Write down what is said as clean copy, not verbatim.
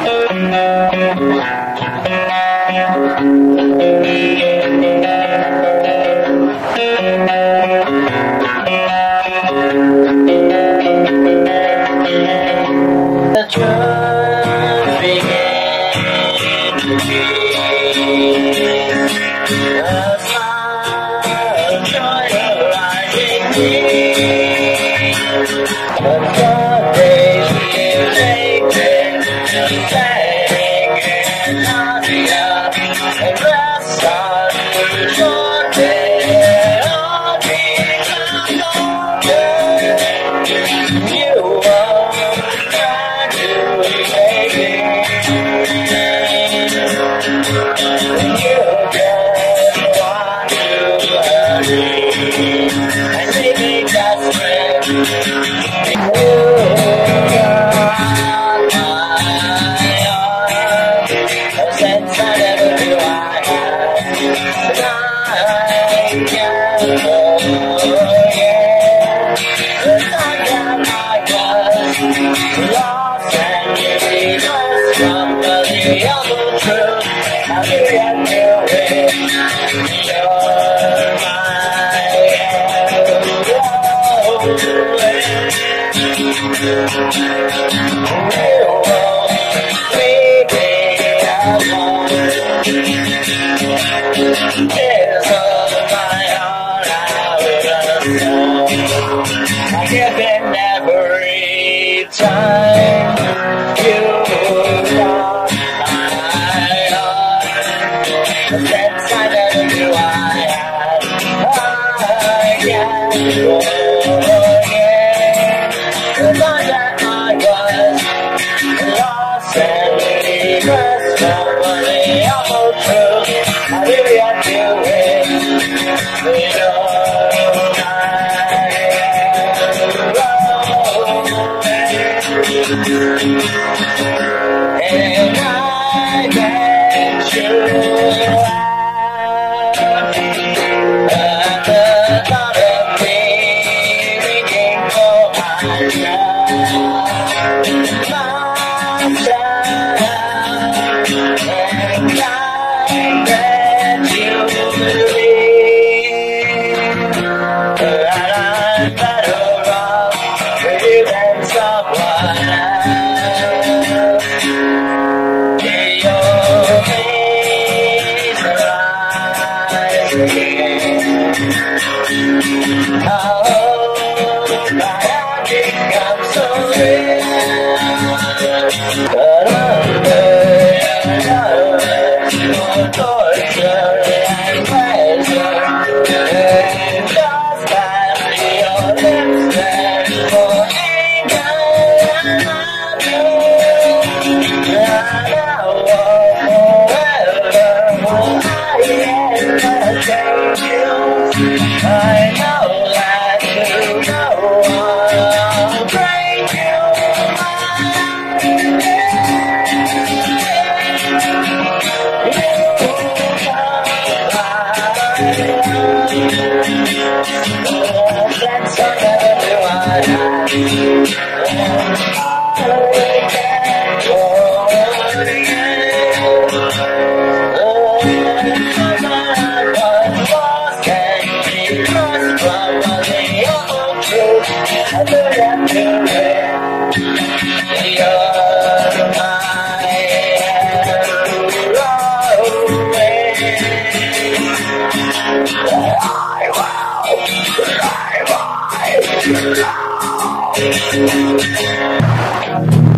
The truth began to be a smile of joy arising me. But some days we take it, sang in nausea, and rest on the short day, all become older. You won't try to make it. You just want to agree and make me desperate. You got my arm, a sense I never knew I had. I can't forget the time that I was lost and needless from the other truth. How do you do it? You're my heroine. You won't leave me alone. Tears of my heart out of the snow. I give it every time you cross my heart. The sense I never knew I had. I can't forget the time that I was lost and needless from the awful truth. How do you do it? You know and I bet you laugh at the thought of me reaching for myself, and I bet you believe that I'm better off with you than someone else. Your face arises again. Oh, my heart becomes so real. But under your torture and pleasure, and just as your lips bend for anger and love, I know forever will I entertain you. I know that you know I'll break you. That's all that I have. I will.